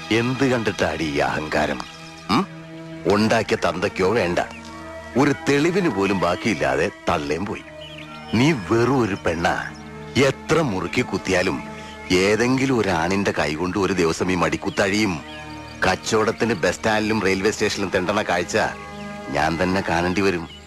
എന്ത് കണ്ടിട്ടാടി ഈ അഹങ്കാരം? ഉണ്ടാക്കിയ തന്തയ്ക്കോ വേണ്ട, ഒരു തെളിവിന് പോലും ബാക്കിയില്ലാതെ തള്ളേം പോയി. നീ വെറും ഒരു പെണ്ണാ. എത്ര മുറുക്കി കുത്തിയാലും ഏതെങ്കിലും ഒരു ആണിന്റെ കൈകൊണ്ട് ഒരു ദിവസം ഈ മടിക്കുത്തഴിയും. കച്ചവടത്തിന് ബസ് സ്റ്റാൻഡിലും റെയിൽവേ സ്റ്റേഷനിലും തെണ്ടണ കാഴ്ച ഞാൻ തന്നെ കാണേണ്ടി വരും.